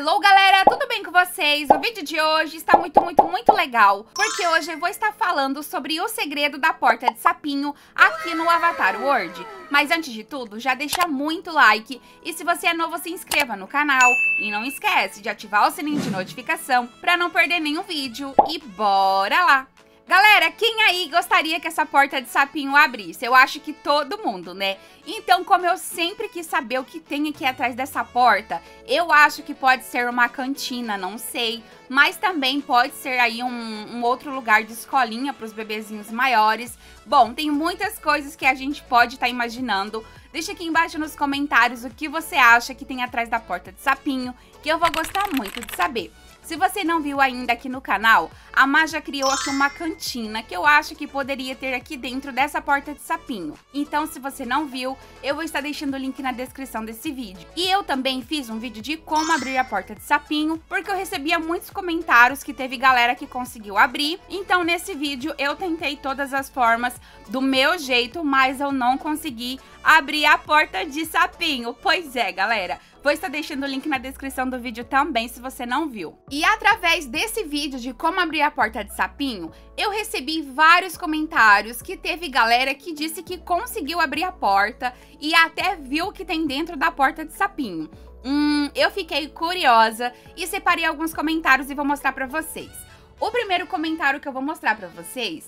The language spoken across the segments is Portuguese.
Hello, galera! Tudo bem com vocês? O vídeo de hoje está muito legal, porque hoje eu vou estar falando sobre o segredo da porta de sapinho aqui no Avatar World. Mas antes de tudo, já deixa muito like e se você é novo, se inscreva no canal. E não esquece de ativar o sininho de notificação para não perder nenhum vídeo e bora lá! Galera, quem aí gostaria que essa porta de sapinho abrisse? Eu acho que todo mundo, né? Então, como eu sempre quis saber o que tem aqui atrás dessa porta, eu acho que pode ser uma cantina, não sei. Mas também pode ser aí um outro lugar de escolinha para os bebezinhos maiores. Bom, tem muitas coisas que a gente pode estar imaginando. Deixa aqui embaixo nos comentários o que você acha que tem atrás da porta de sapinho, que eu vou gostar muito de saber. Se você não viu ainda aqui no canal, a Má já criou aqui uma cantina que eu acho que poderia ter aqui dentro dessa porta de sapinho. Então, se você não viu, eu vou estar deixando o link na descrição desse vídeo. E eu também fiz um vídeo de como abrir a porta de sapinho, porque eu recebia muitos comentários que teve galera que conseguiu abrir. Então, nesse vídeo, eu tentei todas as formas do meu jeito, mas eu não consegui abrir a porta de sapinho. Pois é, galera. Vou estar deixando o link na descrição do vídeo também, se você não viu. E através desse vídeo de como abrir a porta de sapinho, eu recebi vários comentários que teve galera que disse que conseguiu abrir a porta e até viu o que tem dentro da porta de sapinho. Eu fiquei curiosa e separei alguns comentários e vou mostrar pra vocês. O primeiro comentário que eu vou mostrar pra vocês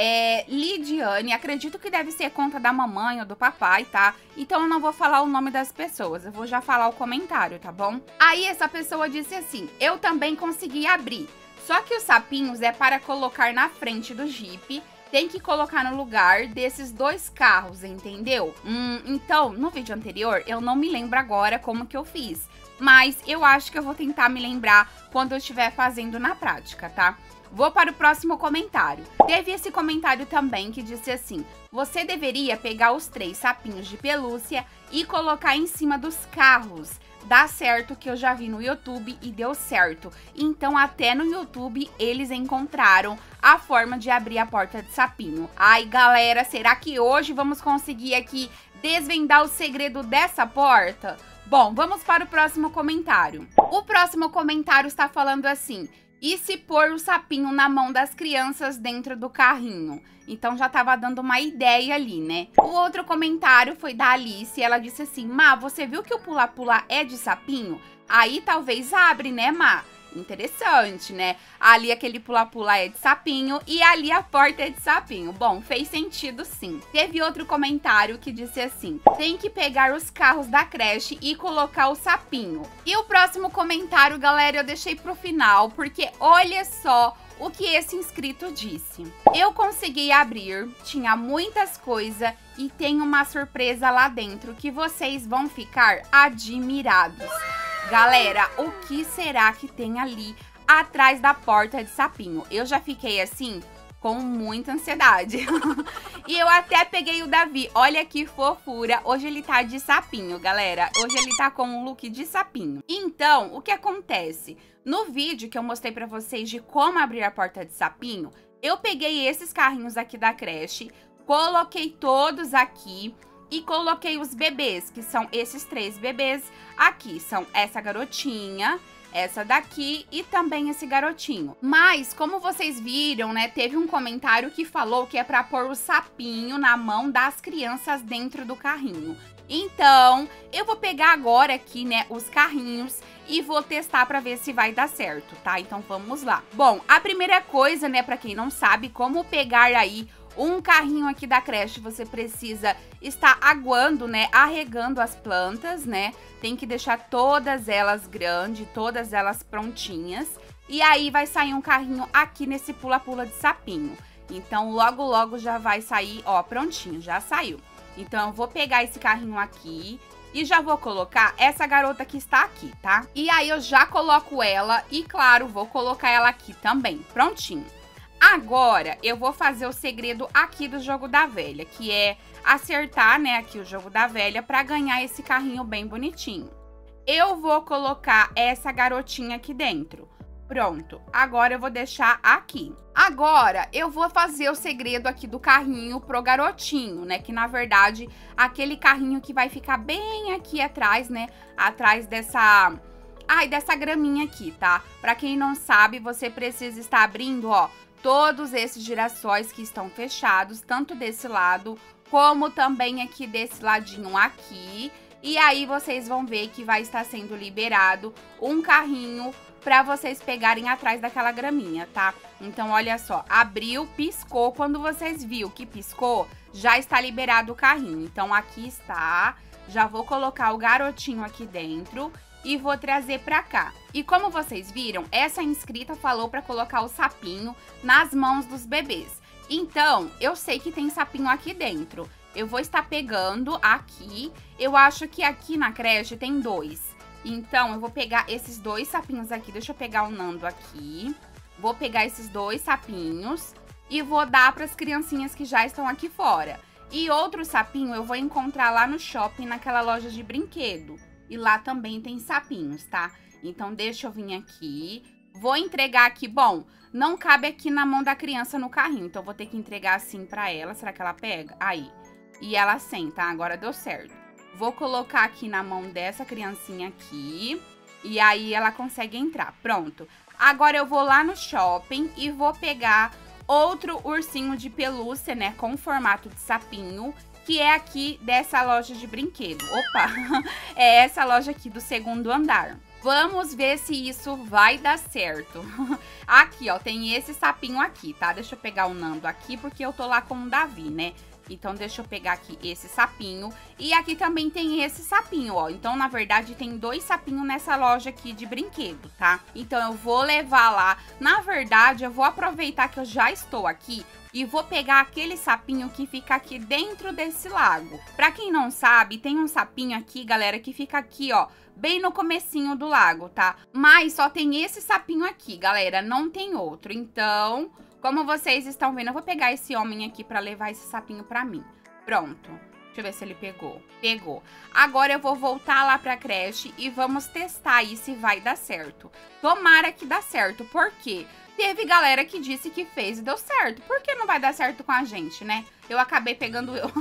é Lidiane, acredito que deve ser conta da mamãe ou do papai, tá? Então eu não vou falar o nome das pessoas, eu vou já falar o comentário, tá bom? Aí essa pessoa disse assim, eu também consegui abrir, só que os sapinhos é para colocar na frente do Jeep, tem que colocar no lugar desses dois carros, entendeu? Então, no vídeo anterior, eu não me lembro agora como que eu fiz. Mas eu acho que eu vou tentar me lembrar quando eu estiver fazendo na prática, tá? Vou para o próximo comentário. Teve esse comentário também que disse assim, você deveria pegar os 3 sapinhos de pelúcia e colocar em cima dos carros. Dá certo, que eu já vi no YouTube e deu certo. Então até no YouTube eles encontraram a forma de abrir a porta de sapinho. Ai galera, será que hoje vamos conseguir aqui desvendar o segredo dessa porta? Bom, vamos para o próximo comentário. O próximo comentário está falando assim, e se pôr o sapinho na mão das crianças dentro do carrinho? Então já estava dando uma ideia ali, né? O outro comentário foi da Alice, ela disse assim, Má, você viu que o pula-pula é de sapinho? Aí talvez abre, né, Má? Interessante, né? Ali aquele pula-pula é de sapinho e ali a porta é de sapinho. Bom, fez sentido sim. Teve outro comentário que disse assim, tem que pegar os carros da creche e colocar o sapinho. E o próximo comentário, galera, eu deixei pro final, porque olha só o que esse inscrito disse. Eu consegui abrir, tinha muitas coisas e tem uma surpresa lá dentro que vocês vão ficar admirados. Galera, o que será que tem ali atrás da porta de sapinho? Eu já fiquei assim, com muita ansiedade. E eu até peguei o Davi, olha que fofura. Hoje ele tá de sapinho, galera. Hoje ele tá com um look de sapinho. Então, o que acontece? No vídeo que eu mostrei pra vocês de como abrir a porta de sapinho, eu peguei esses carrinhos aqui da creche, coloquei todos aqui e coloquei os bebês, que são esses 3 bebês aqui. São essa garotinha, essa daqui e também esse garotinho. Mas, como vocês viram, né, teve um comentário que falou que é pra pôr o sapinho na mão das crianças dentro do carrinho. Então, eu vou pegar agora aqui, né, os carrinhos e vou testar pra ver se vai dar certo, tá? Então, vamos lá. Bom, a primeira coisa, né, pra quem não sabe como pegar aí um carrinho aqui da creche, você precisa estar aguando, né, arregando as plantas, né? Tem que deixar todas elas grandes, todas elas prontinhas. E aí vai sair um carrinho aqui nesse pula-pula de sapinho. Então, logo já vai sair, ó, prontinho, já saiu. Então, eu vou pegar esse carrinho aqui e já vou colocar essa garota que está aqui, tá? E aí, eu já coloco ela e, claro, vou colocar ela aqui também, prontinho. Agora, eu vou fazer o segredo aqui do jogo da velha, que é acertar, né, aqui o jogo da velha para ganhar esse carrinho bem bonitinho. Eu vou colocar essa garotinha aqui dentro. Pronto, agora eu vou deixar aqui. Agora, eu vou fazer o segredo aqui do carrinho pro garotinho, né? Que, na verdade, aquele carrinho que vai ficar bem aqui atrás, né? Atrás Ah, e dessa graminha aqui, tá? Pra quem não sabe, você precisa estar abrindo, ó, todos esses girassóis que estão fechados, tanto desse lado, como também aqui desse ladinho aqui. E aí vocês vão ver que vai estar sendo liberado um carrinho pra vocês pegarem atrás daquela graminha, tá? Então, olha só, abriu, piscou. Quando vocês viram que piscou, já está liberado o carrinho. Então, aqui está. Já vou colocar o garotinho aqui dentro e vou trazer pra cá. E como vocês viram, essa inscrita falou pra colocar o sapinho nas mãos dos bebês. Então, eu sei que tem sapinho aqui dentro. Eu vou estar pegando aqui. Eu acho que aqui na creche tem 2. Então, eu vou pegar esses 2 sapinhos aqui. Deixa eu pegar o Nando aqui. Vou pegar esses 2 sapinhos e vou dar para as criancinhas que já estão aqui fora. E outro sapinho eu vou encontrar lá no shopping, naquela loja de brinquedo. E lá também tem sapinhos, tá? Então, deixa eu vir aqui. Vou entregar aqui. Bom, não cabe aqui na mão da criança no carrinho. Então, eu vou ter que entregar assim para ela. Será que ela pega? Aí. E ela senta. Agora deu certo. Vou colocar aqui na mão dessa criancinha aqui. E aí ela consegue entrar. Pronto. Agora eu vou lá no shopping e vou pegar outro ursinho de pelúcia, né? Com formato de sapinho. Que é aqui dessa loja de brinquedo. Opa! É essa loja aqui do 2º andar. Vamos ver se isso vai dar certo. Aqui, ó, tem esse sapinho aqui, tá? Deixa eu pegar o Nando aqui, porque eu tô lá com o Davi, né? Então, deixa eu pegar aqui esse sapinho. E aqui também tem esse sapinho, ó. Então, na verdade, tem 2 sapinhos nessa loja aqui de brinquedo, tá? Então, eu vou levar lá. Na verdade, eu vou aproveitar que eu já estou aqui e vou pegar aquele sapinho que fica aqui dentro desse lago. Pra quem não sabe, tem um sapinho aqui, galera, que fica aqui, ó, bem no comecinho do lago, tá? Mas só tem esse sapinho aqui, galera, não tem outro. Então, como vocês estão vendo, eu vou pegar esse homem aqui pra levar esse sapinho pra mim. Pronto. Deixa eu ver se ele pegou. Pegou. Agora eu vou voltar lá pra creche e vamos testar aí se vai dar certo. Tomara que dá certo, porque teve galera que disse que fez e deu certo. Por que não vai dar certo com a gente, né? Eu acabei pegando eu.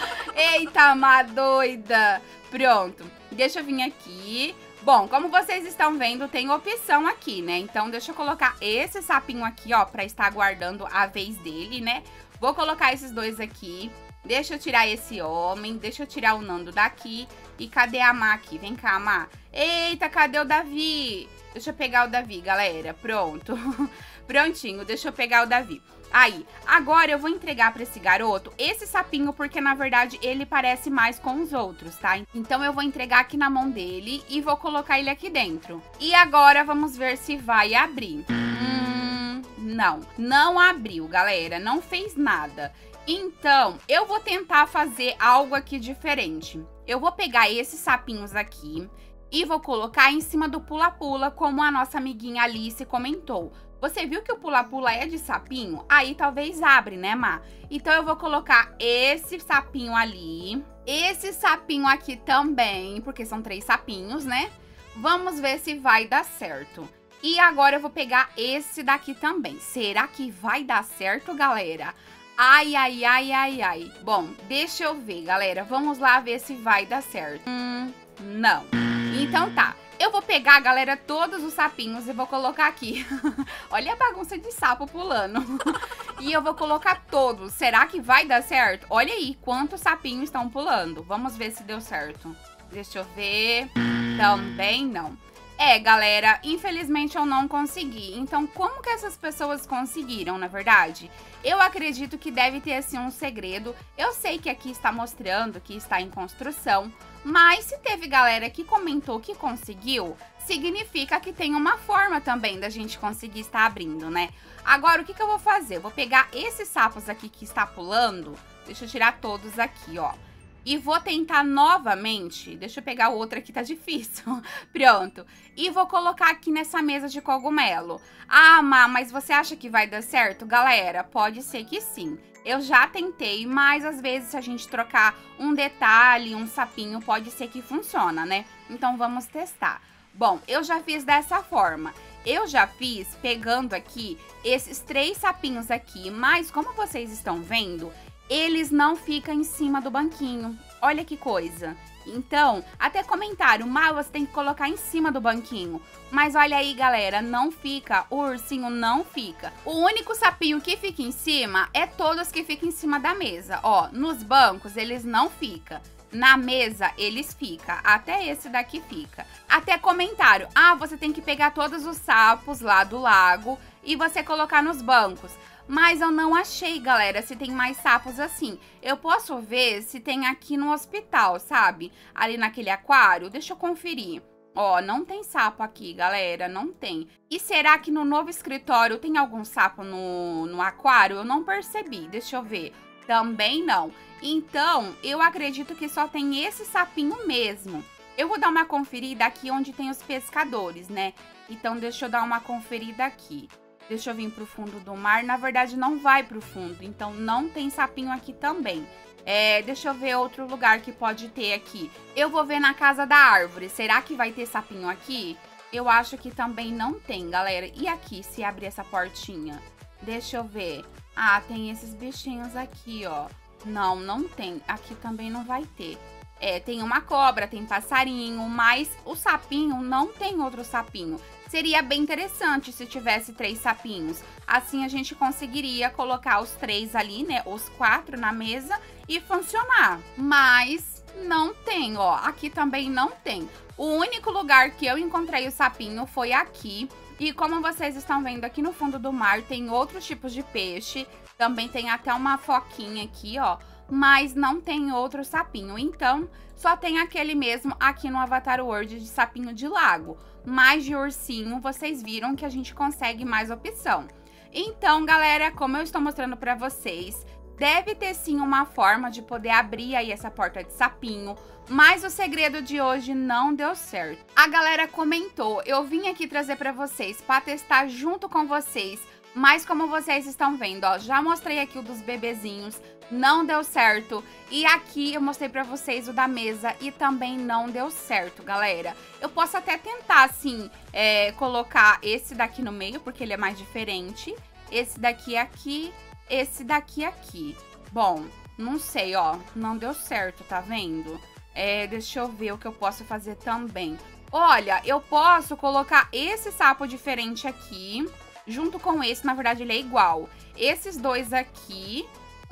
Eita, má doida. Pronto. Deixa eu vir aqui. Bom, como vocês estão vendo, tem opção aqui, né? Então, deixa eu colocar esse sapinho aqui, ó, pra estar aguardando a vez dele, né? Vou colocar esses 2 aqui. Deixa eu tirar esse homem. Deixa eu tirar o Nando daqui. E cadê a Má aqui? Vem cá, Má. Eita, cadê o Davi? Deixa eu pegar o Davi, galera. Pronto. Prontinho, deixa eu pegar o Davi. Aí, agora eu vou entregar pra esse garoto esse sapinho, porque na verdade ele parece mais com os outros, tá? Então eu vou entregar aqui na mão dele e vou colocar ele aqui dentro. E agora vamos ver se vai abrir. Não abriu, galera, não fez nada. Então, eu vou tentar fazer algo aqui diferente. Eu vou pegar esses sapinhos aqui e vou colocar em cima do pula-pula, como a nossa amiguinha Alice comentou. Você viu que o pula-pula é de sapinho? Aí talvez abre, né, Má? Então eu vou colocar esse sapinho ali. Esse sapinho aqui também, porque são 3 sapinhos, né? Vamos ver se vai dar certo. E agora eu vou pegar esse daqui também. Será que vai dar certo, galera? Ai, ai, ai, ai, ai. Bom, deixa eu ver, galera. Vamos lá ver se vai dar certo. Não. Então tá. Eu vou pegar, galera, todos os sapinhos e vou colocar aqui. Olha a bagunça de sapo pulando. E eu vou colocar todos. Será que vai dar certo? Olha aí quantos sapinhos estão pulando. Vamos ver se deu certo. Deixa eu ver. Também não. É, galera, infelizmente eu não consegui. Então, como que essas pessoas conseguiram, na verdade? Eu acredito que deve ter, assim, um segredo. Eu sei que aqui está mostrando que está em construção, mas se teve galera que comentou que conseguiu, significa que tem uma forma também da gente conseguir estar abrindo, né? Agora, o que eu vou fazer? Eu vou pegar esses sapos aqui que está pulando, deixa eu tirar todos aqui, ó. E vou tentar novamente, deixa eu pegar o outro aqui, tá difícil. Pronto. E vou colocar aqui nessa mesa de cogumelo. Ah, Má, mas você acha que vai dar certo? Galera, pode ser que sim. Eu já tentei, mas às vezes se a gente trocar um detalhe, um sapinho, pode ser que funciona, né? Então vamos testar. Bom, eu já fiz dessa forma. Eu já fiz pegando aqui esses 3 sapinhos aqui, mas como vocês estão vendo, eles não ficam em cima do banquinho. Olha que coisa. Então, até comentaram, Má, você tem que colocar em cima do banquinho. Mas olha aí, galera, não fica, o ursinho não fica. O único sapinho que fica em cima é todos que ficam em cima da mesa. Ó, nos bancos eles não ficam. Na mesa, eles ficam. Até esse daqui fica. Até comentaram, ah, você tem que pegar todos os sapos lá do lago e você colocar nos bancos. Mas eu não achei, galera, se tem mais sapos assim. Eu posso ver se tem aqui no hospital, sabe? Ali naquele aquário. Deixa eu conferir. Ó, não tem sapo aqui, galera, não tem. E será que no novo escritório tem algum sapo no aquário? Eu não percebi, deixa eu ver. Também não. Então, eu acredito que só tem esse sapinho mesmo. Eu vou dar uma conferida aqui onde tem os pescadores, né? Então, deixa eu dar uma conferida aqui. Deixa eu vir pro fundo do mar. Na verdade, não vai pro fundo, então não tem sapinho aqui também. Deixa eu ver outro lugar que pode ter aqui. Eu vou ver na casa da árvore. Será que vai ter sapinho aqui? Eu acho que também não tem, galera. E aqui, se abrir essa portinha? Deixa eu ver. Ah, tem esses bichinhos aqui, ó. Não, não tem. Aqui também não vai ter. Tem uma cobra, tem passarinho, mas o sapinho não tem outro sapinho. Seria bem interessante se tivesse 3 sapinhos. Assim a gente conseguiria colocar os 3 ali, né? Os 4 na mesa e funcionar. Mas não tem, ó. Aqui também não tem. O único lugar que eu encontrei o sapinho foi aqui. E como vocês estão vendo aqui no fundo do mar, tem outros tipos de peixe. Também tem até uma foquinha aqui, ó. Mas não tem outro sapinho. Então, só tem aquele mesmo aqui no Avatar World de sapinho de lago. Mas de ursinho, vocês viram que a gente consegue mais opção. Então, galera, como eu estou mostrando pra vocês, deve ter sim uma forma de poder abrir aí essa porta de sapinho. Mas o segredo de hoje não deu certo. A galera comentou, eu vim aqui trazer pra vocês, pra testar junto com vocês. Mas como vocês estão vendo, ó, já mostrei aqui o dos bebezinhos, não deu certo. E aqui eu mostrei pra vocês o da mesa e também não deu certo, galera. Eu posso até tentar, assim, colocar esse daqui no meio, porque ele é mais diferente. Esse daqui aqui, esse daqui aqui. Bom, não sei, ó, não deu certo, tá vendo? Deixa eu ver o que eu posso fazer também. Olha, eu posso colocar esse sapo diferente aqui junto com esse, na verdade ele é igual. Esses dois aqui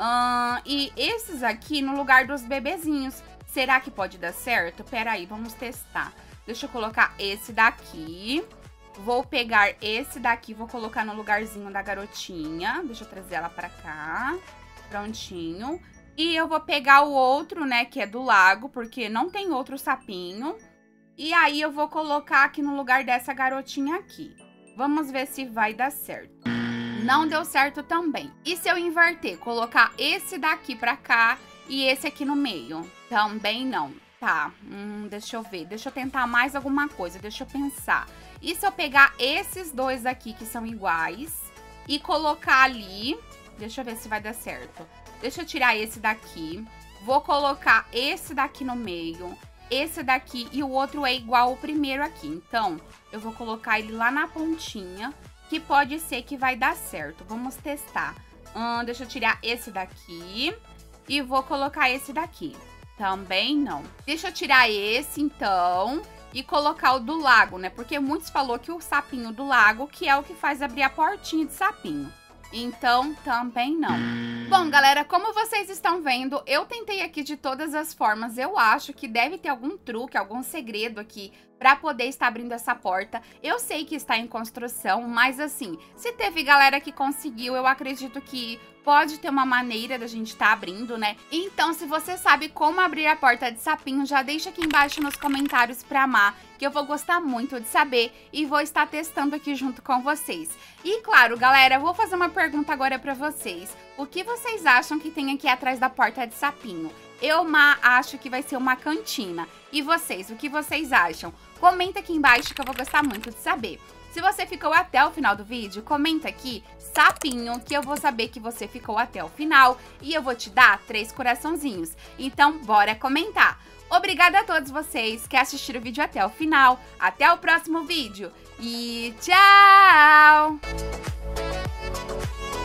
e esses aqui no lugar dos bebezinhos. Será que pode dar certo? Pera aí, vamos testar. Deixa eu colocar esse daqui. Vou pegar esse daqui, vou colocar no lugarzinho da garotinha. Deixa eu trazer ela pra cá. Prontinho. E eu vou pegar o outro, né, que é do lago, porque não tem outro sapinho. E aí eu vou colocar aqui no lugar dessa garotinha aqui. Vamos ver se vai dar certo. Não deu certo também. E se eu inverter, colocar esse daqui pra cá e esse aqui no meio? Também não. Tá, deixa eu ver. Deixa eu tentar mais alguma coisa, deixa eu pensar. E se eu pegar esses dois aqui que são iguais e colocar ali? Deixa eu ver se vai dar certo. Deixa eu tirar esse daqui. Vou colocar esse daqui no meio. Esse daqui e o outro é igual ao primeiro aqui. Então, eu vou colocar ele lá na pontinha, que pode ser que vai dar certo. Vamos testar. Deixa eu tirar esse daqui e vou colocar esse daqui. Também não. Deixa eu tirar esse, então, e colocar o do lago, né? Porque muitos falaram que o sapinho do lago, que é o que faz abrir a portinha de sapinho. Então, também não. Bom, galera, como vocês estão vendo, eu tentei aqui de todas as formas. Eu acho que deve ter algum truque, algum segredo aqui pra poder estar abrindo essa porta. Eu sei que está em construção, mas assim, se teve galera que conseguiu, eu acredito que pode ter uma maneira da gente estar abrindo, né? Então, se você sabe como abrir a porta de sapinho, já deixa aqui embaixo nos comentários pra amar, que eu vou gostar muito de saber e vou estar testando aqui junto com vocês. E claro, galera, eu vou fazer uma pergunta agora pra vocês. O que vocês acham que tem aqui atrás da porta de sapinho? Eu acho que vai ser uma cantina. E vocês, o que vocês acham? Comenta aqui embaixo que eu vou gostar muito de saber. Se você ficou até o final do vídeo, comenta aqui, sapinho, que eu vou saber que você ficou até o final e eu vou te dar 3 coraçãozinhos. Então, bora comentar! Obrigada a todos vocês que assistiram o vídeo até o final. Até o próximo vídeo e tchau!